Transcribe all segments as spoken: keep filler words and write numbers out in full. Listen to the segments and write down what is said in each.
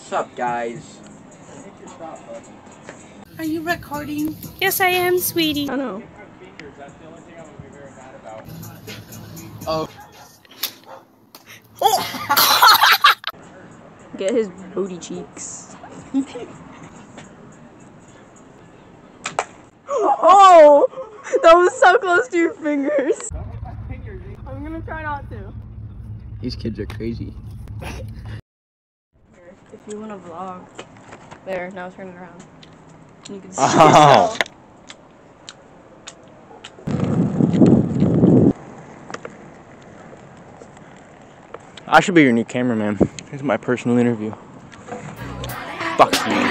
What's up, guys? Are you recording? Yes, I am, sweetie. I know. Oh. Get his booty cheeks. Oh! That was so close to your fingers. I'm gonna try not to. These kids are crazy. If you want to vlog. There, now turn it around. And you can see Oh. yourself. I should be your new cameraman. Here's my personal interview. Fuck you.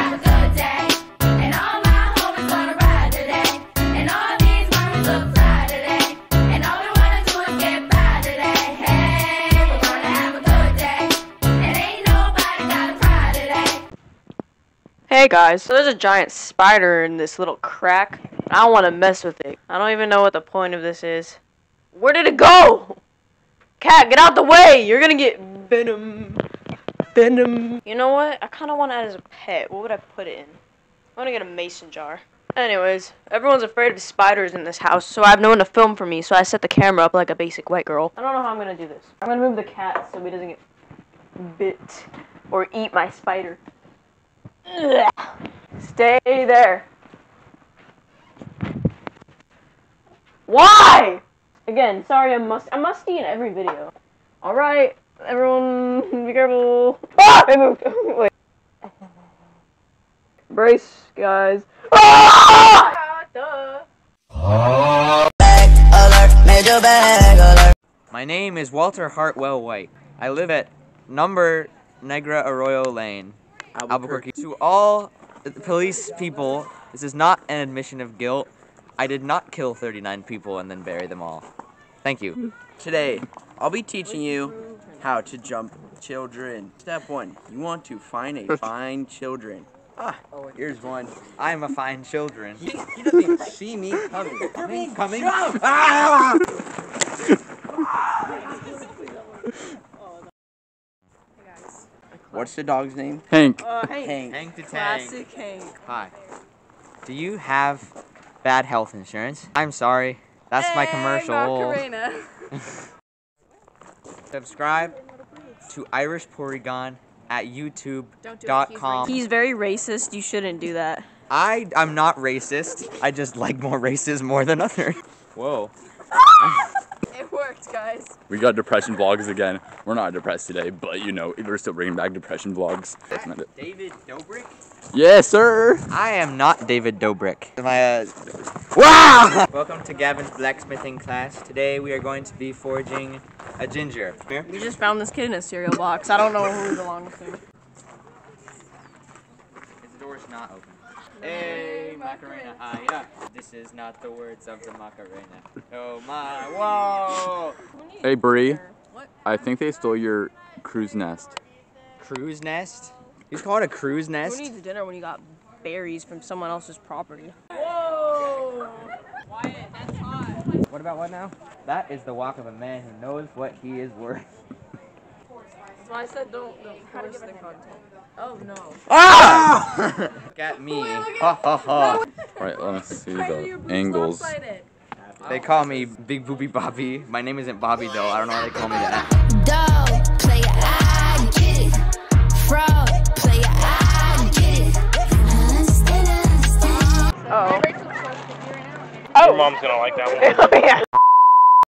Hey guys, so there's a giant spider in this little crack. I don't want to mess with it. I don't even know what the point of this is. Where did it go? Cat, get out the way! You're gonna get venom. Venom. You know what? I kind of want it as a pet. What would I put it in? I want to get a mason jar. Anyways, everyone's afraid of spiders in this house, so I have no one to film for me, so I set the camera up like a basic white girl. I don't know how I'm gonna do this. I'm gonna move the cat so he doesn't get bit or eat my spider. Ugh. Stay there. Why? Again, sorry, I'm must I'm musty in every video. All right, everyone, be careful. Ah! I moved. Wait. Brace, guys. Ah! Duh. My name is Walter Hartwell White. I live at number Negra Arroyo Lane, Albuquerque. Albuquerque. To all the police people, this is not an admission of guilt. I did not kill thirty-nine people and then bury them all. Thank you. Today, I'll be teaching you how to jump children. Step one, you want to find a fine children. Ah, here's one. I'm a fine children. He, he doesn't even see me coming. Coming, coming. Ah! What's the dog's name? Hank. Uh, Hank. Hank. Hank the Tank. Classic Hank. Hi. Do you have bad health insurance? I'm sorry. That's my commercial. Macarena. Subscribe to Irish Porygon at youtube dot com. He's very racist. You shouldn't do that. I I'm not racist. I just like more races more than others. Whoa. It worked, guys. We got depression vlogs again. We're not depressed today, but you know, we're still bringing back depression vlogs. That's not it. David Dobrik? Yes, sir. I am not David Dobrik. My uh Wow! Welcome to Gavin's blacksmithing class. Today we are going to be forging a ginger. Here. We just found this kid in a cereal box. I don't know who he belongs to. The door is not open. Hey, Macarena, ah yeah. This is not the words of the Macarena. Oh my, whoa! Hey, Bree. What? I think they stole your crow's nest. Cruise nest? You call it a cruise Who nest? needs dinner when you got berries from someone else's property? Whoa! Wyatt, that's hot. What about what now? That is the walk of a man who knows what he is worth. That's why I said don't, don't force the content. Oh no. Ah! Look at me. Ha ha ha. Right, let me see Tyler, the your boob's angles. lopsided. They call me Big Booby Bobby. My name isn't Bobby though. I don't know why they call me that. Dog, play it, I get it. Frog, play it, I get it. Understand, understand. Uh oh. Oh. Your mom's gonna like that one. Oh yeah.